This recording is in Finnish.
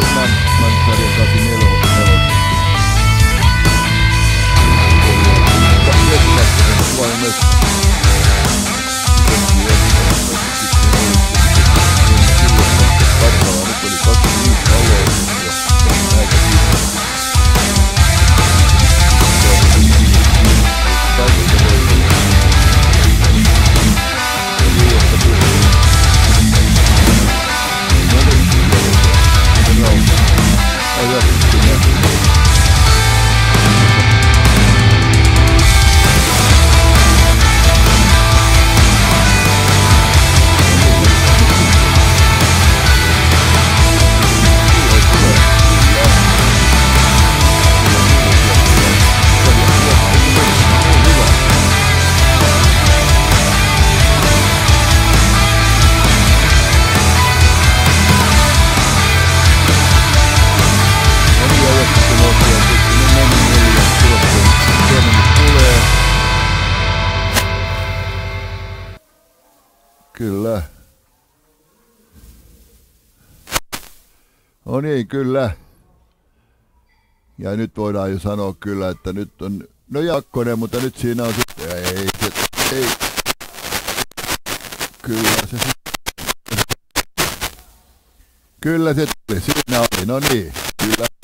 Mantsarjan 84. Kyllä. No niin, kyllä. Ja nyt voidaan jo sanoa kyllä, että nyt on, no Jakkonen, mutta nyt siinä on sitten, ei. Kyllä se tuli, siinä oli, no niin, kyllä.